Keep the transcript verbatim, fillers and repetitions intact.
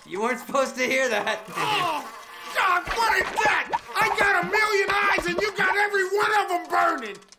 You weren't supposed to hear that. Oh, God, what is that? I got a million eyes and you got every one of them burning.